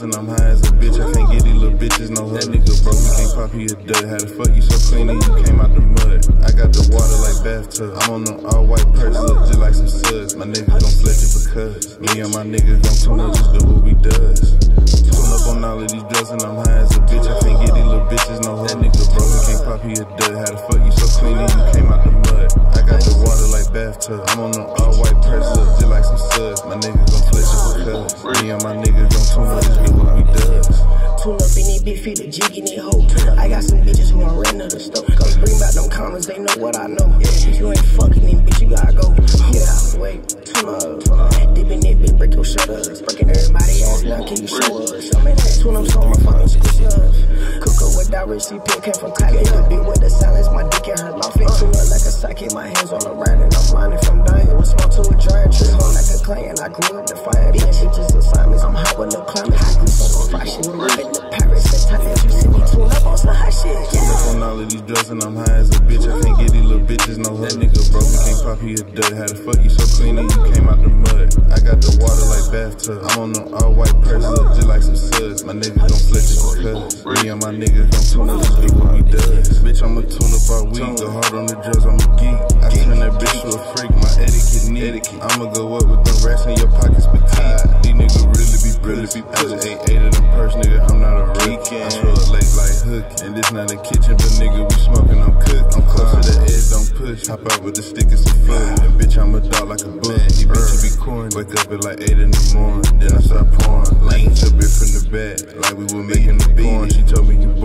and I'm high as a bitch. I can't get these little bitches no hug. That nigga broke, he can't pop, he a dud. How the fuck you so clean and you came out the mud? I got the water like bathtub. I'm on them all white purse, look just like some suds. My niggas gon' flex it because me and my niggas gon' tune up, just do what we does. Tune up on all of these drugs and I'm high as a bitch. I can't get these little bitches no hug. That nigga broke, he can't pop, he a dud. How the fuck you so clean and you came out the mud? I got the water like bathtub. I'm on them all white purse, look just like some suds. My niggas gon' flex it because me and my niggas gon' tune up, just do what we does. Tune up in these big feet, the jig in these hoes. I got some bitches who are renting the stove. Cause bring back them comments, they know what I know. If you ain't fucking them, bitch, you gotta go. Get out the way, tune up. Dip in that big brick, your shutters. Breaking everybody ass, now can you show us? Tune up, so my phone, squish up. Cook up with that recipe, came from Cali. The big with the silence, my dick in her mouth. Tune up like a socket, my hands on the right, and I'm blinded from dying. Was small to a giant tree, home like a clay, and I grew up defiant. Bitch, it's just assignments, I'm hot with the climate. I grew so fire shit, living the Paris. That time that you see me tune up on some hot shit. Tune up on all of these drugs and I'm high as a bitch. I can't get these little bitches no hug. That nigga broke, he can't pop, he a dud. How the fuck you so clean and you came out the mud? I got the water like bathtub. I'm on them all white purse, look just like some suds. My niggas gon' flex it because me and my niggas gon' tune up, just do what we does. Bitch, I'ma tune up all week. Go hard on the drugs, I'm a geek. I turn that bitch to a freak, my etiquette neat. I'ma go up with them rats in your pockets petite. These niggas really be pussy. I just ate 8 of them purse, nigga, I'm not a reek. I throw a lake like hook, and this not a kitchen, but nigga, we smoking, I'm cook. I'm close to the edge, don't push. Hop out with the stick and some foot. And bitch, I'm a dog like a bull. These bitches be corn. Wake up at like 8 in the morning, then I start pouring. Like a bitch from the back, like we were making the porn. She told me you